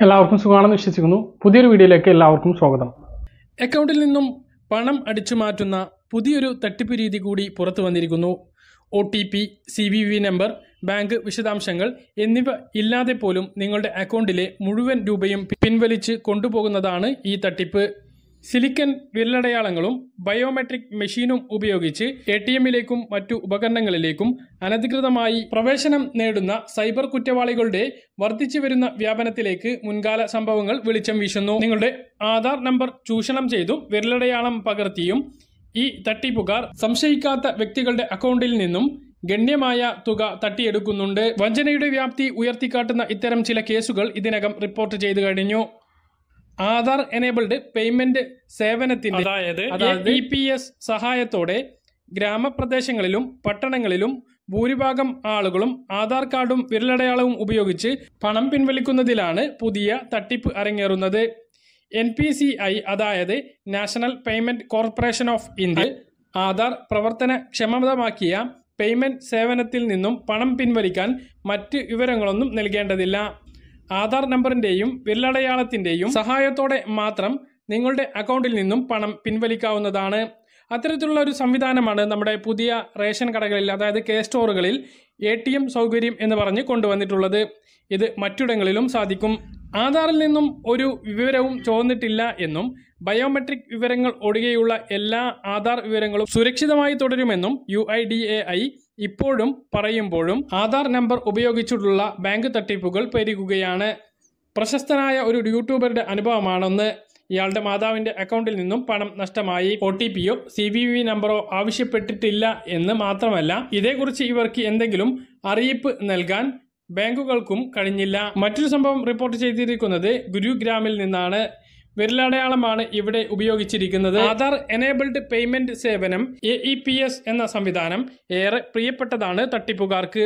എല്ലാവർക്കും സുഖമാണെന്ന് വിശ്വസിക്കുന്നു. പുതിയൊരു വീഡിയോയിലേക്ക് എല്ലാവർക്കും സ്വാഗതം. അക്കൗണ്ടിൽ നിന്നും പണം അടിച്ചു മാറ്റുന്ന പുതിയൊരു തട്ടിപ്പ് രീതി കൂടി പുറത്തു വന്നിരിക്കുന്നു. OTP, CVV നമ്പർ, ബാങ്ക് വിശദാംശങ്ങൾ എന്നിവ ഇല്ലാതെ പോലും നിങ്ങളുടെ അക്കൗണ്ടിലെ മുഴുവൻ രൂപയും പിൻവലിച്ച് കൊണ്ടുപോകുന്നതാണ് ഈ തട്ടിപ്പ്. സിലിക്കൺ വിരലടയാളങ്ങളും ബയോമെട്രിക് മെഷീനും ഉപയോഗിച്ച് ATMിലേക്കും മറ്റു ഉപകരണങ്ങളിലേക്കും അനധികൃതമായി പ്രവേശനം നേടുന്ന സൈബർ കുറ്റവാളികളുടെ വർദ്ധിച്ചു വരുന്ന വ്യാപനത്തിലേക്ക് മുൻകാല സംഭവങ്ങൾ വെളിച്ചം വീശുന്നു. നിങ്ങളുടെ ആധാർ നമ്പർ ചൂഷണം ചെയ്തും വിരലടയാളം പകർത്തിയും ഈ തട്ടിപ്പുകാർ സംശയിക്കാത്ത വ്യക്തികളുടെ അക്കൗണ്ടിൽ നിന്നും ഗണ്യമായ തുക തട്ടിയെടുക്കുന്നുണ്ട്. വഞ്ചനയുടെ വ്യാപ്തി ഉയർത്തിക്കാട്ടുന്ന ഇത്തരം ചില കേസുകൾ ഇതിനകം റിപ്പോർട്ട് ചെയ്തു കഴിഞ്ഞു. ആധാർ എനേബിൾഡ് പേയ്മെന്റ് സേവനത്തിന്റെ അതായത് EPS സഹായത്തോടെ ഗ്രാമപ്രദേശങ്ങളിലും പട്ടണങ്ങളിലും ഭൂരിഭാഗം ആളുകളും ആധാർ കാർഡും വിരലടയാളവും ഉപയോഗിച്ച് പണം പിൻവലിക്കുന്നതിലാണ് പുതിയ തട്ടിപ്പ് അരങ്ങേറുന്നത്. NPCI അതായത് national payment corporation of India Aadhaar പ്രവർത്തനക്ഷമമാക്കിയ പേയ്മെന്റ് സേവനത്തിൽ നിന്നും പണം പിൻവലിക്കാൻ മറ്റ് വിവരങ്ങളൊന്നും നൽകേണ്ടതില്ല. ആധാർ നമ്പറിന്റെയും വിരലടയാളത്തിന്റെയും സഹായത്തോടെ മാത്രം നിങ്ങളുടെ അക്കൗണ്ടിൽ നിന്നും പണം പിൻവലിക്കാവുന്നതാണ്. അത്തരത്തിലുള്ള ഒരു സംവിധാനമാണ് നമ്മുടെ പുതിയ റേഷൻ കടകളിൽ, അതായത് K-സ്റ്റോറുകളിൽ ATM സൗകര്യം എന്ന് പറഞ്ഞ് കൊണ്ടുവന്നിട്ടുള്ളത്. ഇത് മറ്റിടങ്ങളിലും സാധിക്കും. ആധാറിൽ നിന്നും ഒരു വിവരവും ചോർന്നിട്ടില്ല എന്നും ബയോമെട്രിക് വിവരങ്ങൾ ഒഴികെയുള്ള എല്ലാ ആധാർ വിവരങ്ങളും സുരക്ഷിതമായി തുടരുമെന്നും UIDAI ഇപ്പോഴും പറയുമ്പോഴും ആധാർ നമ്പർ ഉപയോഗിച്ചിട്ടുള്ള ബാങ്ക് തട്ടിപ്പുകൾ പെരുകുകയാണ്. പ്രശസ്തനായ ഒരു യൂട്യൂബറുടെ അനുഭവമാണെന്ന്. ഇയാളുടെ മാതാവിന്റെ അക്കൗണ്ടിൽ നിന്നും പണം നഷ്ടമായി. OTPയോ CVV നമ്പറോ ആവശ്യപ്പെട്ടിട്ടില്ല എന്ന് മാത്രമല്ല, ഇതേക്കുറിച്ച് ഇവർക്ക് എന്തെങ്കിലും അറിയിപ്പ് നൽകാൻ ബാങ്കുകൾക്കും കഴിഞ്ഞില്ല. മറ്റൊരു സംഭവം റിപ്പോർട്ട് ചെയ്തിരിക്കുന്നത് ഗുരുഗ്രാമിൽ നിന്നാണ്. വിരലടയാളമാണ് ഇവിടെ ഉപയോഗിച്ചിരിക്കുന്നത്. ആധാർ എനേബിൾഡ് പേയ്മെന്റ് സേവനം AEPS എന്ന സംവിധാനം ഏറെ പ്രിയപ്പെട്ടതാണ് തട്ടിപ്പുകാർക്ക്.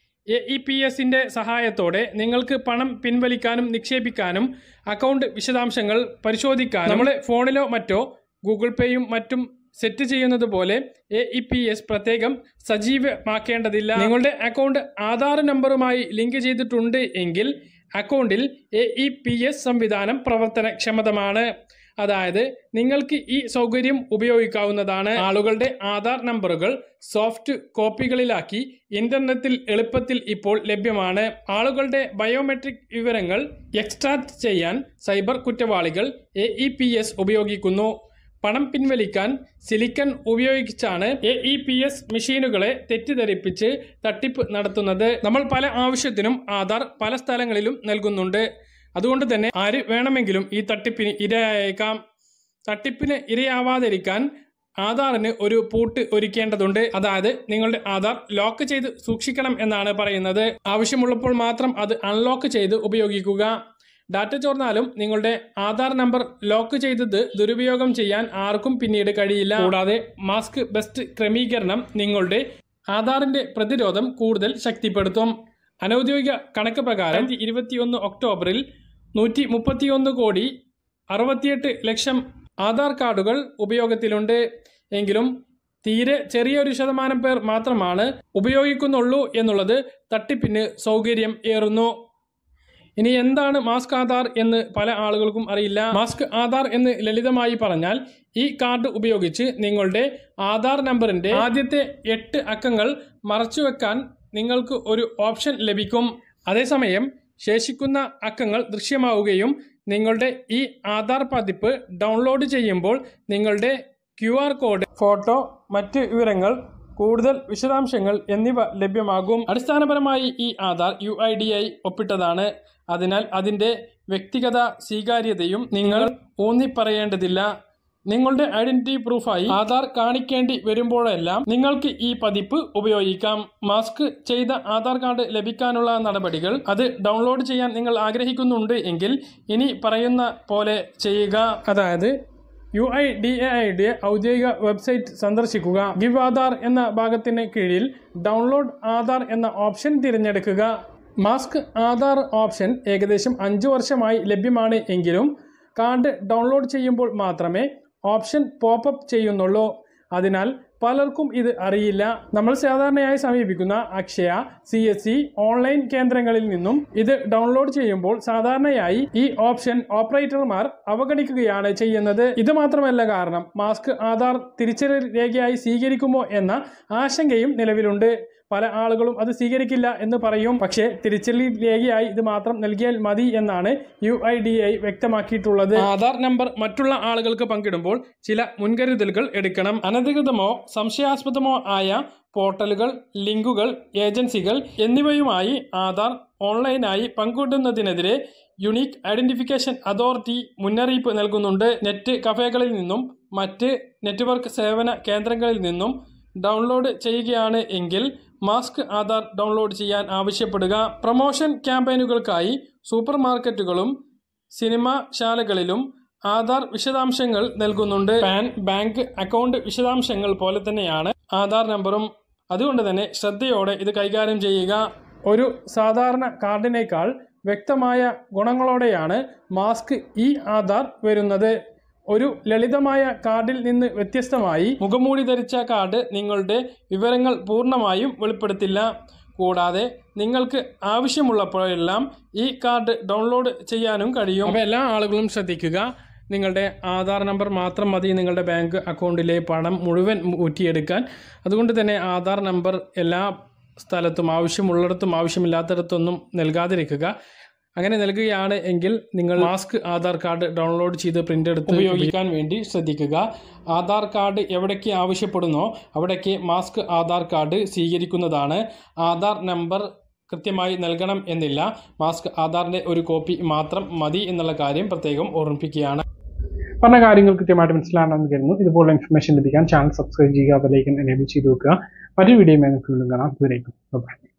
AEPSന്റെ സഹായത്തോടെ നിങ്ങൾക്ക് പണം പിൻവലിക്കാനും നിക്ഷേപിക്കാനും അക്കൗണ്ട് വിശദാംശങ്ങൾ പരിശോധിക്കാനും നമ്മുടെ ഫോണിലോ മറ്റോ ഗൂഗിൾ പേയും മറ്റും സെറ്റ് ചെയ്യുന്നത് പോലെ AEPS പ്രത്യേകം സജീവമാക്കേണ്ടതില്ല. നിങ്ങളുടെ അക്കൗണ്ട് ആധാർ നമ്പറുമായി ലിങ്ക് ചെയ്തിട്ടുണ്ട് എങ്കിൽ അക്കൗണ്ടിൽ AEPS സംവിധാനം പ്രവർത്തനക്ഷമമാണ്. അതായത് നിങ്ങൾക്ക് ഈ സൗകര്യം ഉപയോഗിക്കാവുന്നതാണ്. ആളുകളുടെ ആധാർ നമ്പറുകൾ സോഫ്റ്റ് കോപ്പികളിലാക്കി ഇന്റർനെറ്റിൽ എളുപ്പത്തിൽ ഇപ്പോൾ ലഭ്യമാണ്. ആളുകളുടെ ബയോമെട്രിക് വിവരങ്ങൾ എക്സ്ട്രാക്ട് ചെയ്യാൻ സൈബർ കുറ്റവാളികൾ AEPS ഉപയോഗിക്കുന്നു. പണം പിൻവലിക്കാൻ സിലിക്കൺ ഉപയോഗിച്ചാണ് AEPS മെഷീനുകളെ തെറ്റിദ്ധരിപ്പിച്ച് തട്ടിപ്പ് നടത്തുന്നത്. നമ്മൾ പല ആവശ്യത്തിനും ആധാർ പല സ്ഥലങ്ങളിലും നൽകുന്നുണ്ട്. അതുകൊണ്ട് തന്നെ ആര് വേണമെങ്കിലും ഈ തട്ടിപ്പിന് ഇരയായേക്കാം. തട്ടിപ്പിന് ഇരയാവാതിരിക്കാൻ ആധാറിന് ഒരു പൂട്ട് ഒരുക്കേണ്ടതുണ്ട്. അതായത് നിങ്ങളുടെ ആധാർ ലോക്ക് ചെയ്ത് സൂക്ഷിക്കണം എന്നാണ് പറയുന്നത്. ആവശ്യമുള്ളപ്പോൾ മാത്രം അത് അൺലോക്ക് ചെയ്ത് ഉപയോഗിക്കുക. ഡാറ്റ ചോർന്നാലും നിങ്ങളുടെ ആധാർ നമ്പർ ലോക്ക് ചെയ്തത് ദുരുപയോഗം ചെയ്യാൻ ആർക്കും പിന്നീട് കഴിയില്ല. കൂടാതെ മാസ്ക് ബെസ്റ്റ് ക്രമീകരണം നിങ്ങളുടെ ആധാറിന്റെ പ്രതിരോധം കൂടുതൽ ശക്തിപ്പെടുത്തും. അനൌദ്യോഗിക കണക്ക് പ്രകാരം 21 ഒക്ടോബറിൽ 131,68,00,000 ആധാർ കാർഡുകൾ ഉപയോഗത്തിലുണ്ട്. എങ്കിലും തീരെ ചെറിയൊരു ശതമാനം പേർ മാത്രമാണ് ഉപയോഗിക്കുന്നുള്ളൂ എന്നുള്ളത് തട്ടിപ്പിന് സൗകര്യം ഏറുന്നു. ഇനി എന്താണ് മാസ്ക് ആധാർ എന്ന് പല ആളുകൾക്കും അറിയില്ല. മാസ്ക് ആധാർ എന്ന് ലളിതമായി പറഞ്ഞാൽ ഈ കാർഡ് ഉപയോഗിച്ച് നിങ്ങളുടെ ആധാർ നമ്പറിന്റെ ആദ്യത്തെ 8 അക്കങ്ങൾ മറച്ചുവെക്കാൻ നിങ്ങൾക്ക് ഒരു ഓപ്ഷൻ ലഭിക്കും. അതേസമയം ശേഷിക്കുന്ന അക്കങ്ങൾ ദൃശ്യമാവുകയും നിങ്ങളുടെ ഈ ആധാർ പതിപ്പ് ഡൗൺലോഡ് ചെയ്യുമ്പോൾ നിങ്ങളുടെ QR കോഡ്, ഫോട്ടോ, മറ്റ് വിവരങ്ങൾ, കൂടുതൽ വിശദാംശങ്ങൾ എന്നിവ ലഭ്യമാകും. അടിസ്ഥാനപരമായി ഈ ആധാർ UIDAI ഒപ്പിട്ടതാണ്. അതിനാൽ അതിൻ്റെ വ്യക്തിഗത സ്വീകാര്യതയും നിങ്ങൾ ഊന്നിപ്പറയേണ്ടതില്ല. നിങ്ങളുടെ ഐഡന്റിറ്റി പ്രൂഫായി ആധാർ കാണിക്കേണ്ടി വരുമ്പോഴെല്ലാം നിങ്ങൾക്ക് ഈ പതിപ്പ് ഉപയോഗിക്കാം. മാസ്ക് ചെയ്ത ആധാർ കാർഡ് ലഭിക്കാനുള്ള നടപടികൾ, അത് ഡൗൺലോഡ് ചെയ്യാൻ നിങ്ങൾ ആഗ്രഹിക്കുന്നുണ്ട് എങ്കിൽ ഇനി പറയുന്ന പോലെ ചെയ്യുക. അതായത് UIDAIയുടെ ഔദ്യോഗിക വെബ്സൈറ്റ് സന്ദർശിക്കുക. ഗിവ് ആധാർ എന്ന ഭാഗത്തിന് കീഴിൽ ഡൗൺലോഡ് ആധാർ എന്ന ഓപ്ഷൻ തിരഞ്ഞെടുക്കുക. മാസ്ക് ആധാർ ഓപ്ഷൻ ഏകദേശം 5 വർഷമായി ലഭ്യമാണ് എങ്കിലും കാർഡ് ഡൗൺലോഡ് ചെയ്യുമ്പോൾ മാത്രമേ ഓപ്ഷൻ പോപ്പപ്പ് ചെയ്യുന്നുള്ളൂ. അതിനാൽ പലർക്കും ഇത് അറിയില്ല. നമ്മൾ സാധാരണയായി സമീപിക്കുന്ന അക്ഷയ, CSC ഓൺലൈൻ കേന്ദ്രങ്ങളിൽ നിന്നും ഇത് ഡൗൺലോഡ് ചെയ്യുമ്പോൾ സാധാരണയായി ഈ ഓപ്ഷൻ ഓപ്പറേറ്റർമാർ അവഗണിക്കുകയാണ് ചെയ്യുന്നത്. ഇത് മാത്രമല്ല കാരണം മാസ്ക് ആധാർ തിരിച്ചറിയൽ രേഖയായി സ്വീകരിക്കുമോ എന്ന ആശങ്കയും നിലവിലുണ്ട്. പല ആളുകളും അത് സ്വീകരിക്കില്ല എന്ന് പറയും. പക്ഷേ തിരിച്ചറിയൽ രേഖയായി ഇത് മാത്രം നൽകിയാൽ മതി എന്നാണ് UIDAI വ്യക്തമാക്കിയിട്ടുള്ളത്. ആധാർ നമ്പർ മറ്റുള്ള ആളുകൾക്ക് പങ്കിടുമ്പോൾ ചില മുൻകരുതലുകൾ എടുക്കണം. അനധികൃതമോ സംശയാസ്പദമോ ആയ പോർട്ടലുകൾ, ലിങ്കുകൾ, ഏജൻസികൾ എന്നിവയുമായി ആധാർ ഓൺലൈനായി പങ്കിടുന്നതിനെതിരെ യുണീക്ക് ഐഡന്റിഫിക്കേഷൻ അതോറിറ്റി മുന്നറിയിപ്പ് നൽകുന്നുണ്ട്. നെറ്റ് കഫേകളിൽ നിന്നും മറ്റ് നെറ്റ്വർക്ക് സേവന കേന്ദ്രങ്ങളിൽ നിന്നും ഡൗൺലോഡ് ചെയ്യുകയാണ് എങ്കിൽ മാസ്ക് ആധാർ ഡൗൺലോഡ് ചെയ്യാൻ ആവശ്യപ്പെടുക. പ്രൊമോഷൻ ക്യാമ്പയിനുകൾക്കായി സൂപ്പർ മാർക്കറ്റുകളും സിനിമാ ശാലകളിലും ആധാർ വിശദാംശങ്ങൾ നൽകുന്നുണ്ട്. പാൻ, ബാങ്ക് അക്കൗണ്ട് വിശദാംശങ്ങൾ പോലെ തന്നെയാണ് ആധാർ നമ്പറും. അതുകൊണ്ട് തന്നെ ശ്രദ്ധയോടെ ഇത് കൈകാര്യം ചെയ്യുക. ഒരു സാധാരണ കാർഡിനേക്കാൾ വ്യക്തമായ ഗുണങ്ങളോടെയാണ് മാസ്ക് ഇ ആധാർ വരുന്നത്. ഒരു ലളിതമായ കാർഡിൽ നിന്ന് വ്യത്യസ്തമായി മുഖംമൂടി ധരിച്ച കാർഡ് നിങ്ങളുടെ വിവരങ്ങൾ പൂർണ്ണമായും വെളിപ്പെടുത്തില്ല. കൂടാതെ നിങ്ങൾക്ക് ആവശ്യമുള്ളപ്പോഴെല്ലാം ഈ കാർഡ് ഡൗൺലോഡ് ചെയ്യാനും കഴിയും. അപ്പോൾ എല്ലാ ആളുകളും ശ്രദ്ധിക്കുക. നിങ്ങളുടെ ആധാർ നമ്പർ മാത്രം മതി നിങ്ങളുടെ ബാങ്ക് അക്കൗണ്ടിലെ പണം മുഴുവൻ ഊറ്റിയെടുക്കാൻ. അതുകൊണ്ട് തന്നെ ആധാർ നമ്പർ എല്ലാ സ്ഥലത്തും ആവശ്യമുള്ളിടത്തും ആവശ്യമില്ലാത്തിടത്തൊന്നും നൽകാതിരിക്കുക. അങ്ങനെ നൽകുകയാണ് എങ്കിൽ നിങ്ങൾ മാസ്ക് ആധാർ കാർഡ് ഡൗൺലോഡ് ചെയ്ത് പ്രിൻ്റ് എടുത്ത് ഉപയോഗിക്കാൻ വേണ്ടി ശ്രദ്ധിക്കുക. ആധാർ കാർഡ് എവിടേക്ക് ആവശ്യപ്പെടുന്നോ അവിടേക്ക് മാസ്ക് ആധാർ കാർഡ് സ്വീകരിക്കുന്നതാണ്. ആധാർ നമ്പർ കൃത്യമായി നൽകണം എന്നില്ല. മാസ്ക് ആധാറിൻ്റെ ഒരു കോപ്പി മാത്രം മതി എന്നുള്ള കാര്യം പ്രത്യേകം ഓർമ്മിപ്പിക്കുകയാണ്. പറഞ്ഞ കാര്യങ്ങൾ കൃത്യമായിട്ട് മനസ്സിലാണെന്ന് കരുതുന്നു. ഇതുപോലുള്ള ഇൻഫർമേഷൻ ലഭിക്കാൻ ചാനൽ സബ്സ്ക്രൈബ് ചെയ്യുക, ബെൽ ഐക്കൺ എനേബിൾ ചെയ്ത് വെക്കുക. മറ്റൊരു വീഡിയോയുമായി നമുക്ക് വീണ്ടും കാണാം. ദൂരേക്കും.